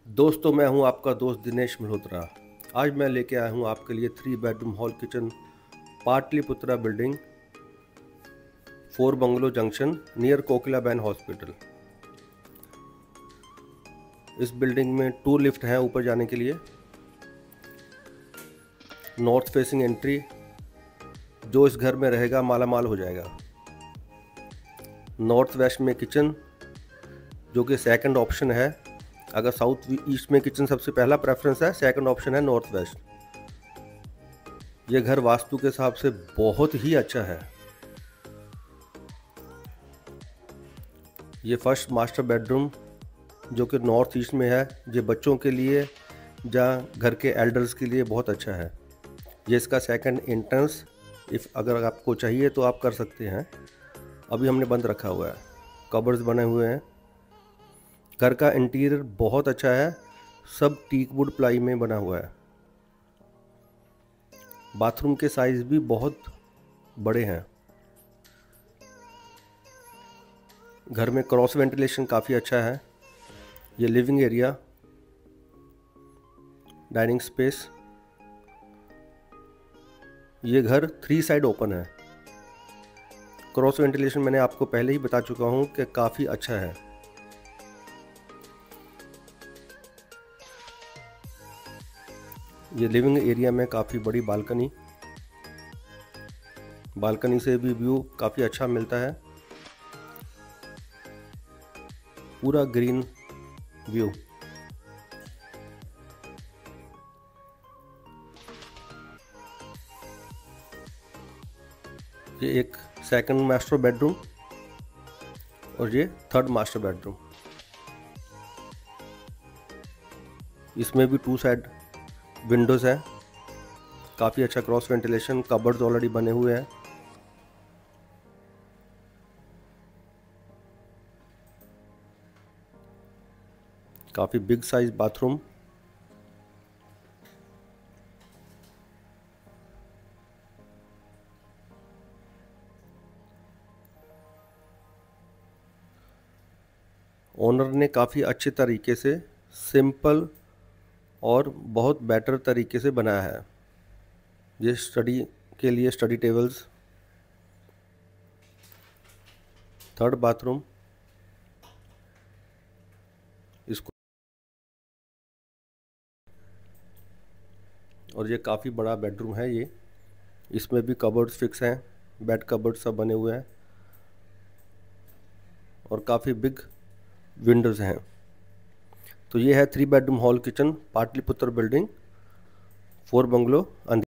दोस्तों, मैं हूं आपका दोस्त दिनेश मल्होत्रा। आज मैं लेके आया हूं आपके लिए 3 bedroom hall kitchen, Pataliputra building, 4 bungalow junction, near Kokilaben hospital. इस बिल्डिंग में 2 लिफ्ट हैं ऊपर जाने के लिए। North facing entry. जो इस घर में रहेगा माला माल हो जाएगा। नॉर्थ वेस्ट में किचन, जो कि सेकंड ऑप्शन है। अगर साउथ ईस्ट में किचन सबसे पहला प्रेफरेंस है, सेकंड ऑप्शन है नॉर्थ वेस्ट। ये घर वास्तु के हिसाब से बहुत ही अच्छा है। ये फर्स्ट मास्टर बेडरूम, जो कि नॉर्थ ईस्ट में है, ये बच्चों के लिए जहाँ घर के एल्डर्स के लिए बहुत अच्छा है। ये इसका सेकंड एंट्रेंस, अगर आपको चाहिए तो आप कर सकते हैं। अभी हमने बंद रखा हुआ है। कबर्ड्स बने हुए हैं। घर का इंटीरियर बहुत अच्छा है, सब टीक वुड प्लाई में बना हुआ है। बाथरूम के साइज भी बहुत बड़े हैं। घर में क्रॉस वेंटिलेशन काफ़ी अच्छा है। ये लिविंग एरिया, डाइनिंग स्पेस। ये घर 3 साइड ओपन है। क्रॉस वेंटिलेशन मैंने आपको पहले ही बता चुका हूँ कि काफ़ी अच्छा है। ये लिविंग एरिया में काफ़ी बड़ी बालकनी से भी व्यू काफ़ी अच्छा मिलता है। पूरा ग्रीन व्यू। ये एक सेकंड मास्टर बेडरूम और ये थर्ड मास्टर बेडरूम। इसमें भी 2 साइड विंडोज़ हैं। काफ़ी अच्छा क्रॉस वेंटिलेशन, कबर्ड्स ऑलरेडी बने हुए हैं। काफ़ी बिग साइज बाथरूम। ओनर ने काफ़ी अच्छे तरीके से, सिंपल और बहुत बेटर तरीके से बनाया है। ये स्टडी के लिए स्टडी टेबल्स। Third bathroom. इसको और ये काफ़ी बड़ा बेडरूम है ये। इसमें भी कबर्ड्स फिक्स हैं, बेड कबर्ड सब बने हुए हैं और काफ़ी बिग विंडोज़ हैं। तो ये है 3 bedroom hall kitchen, Pataliputra building, 4 bungalow.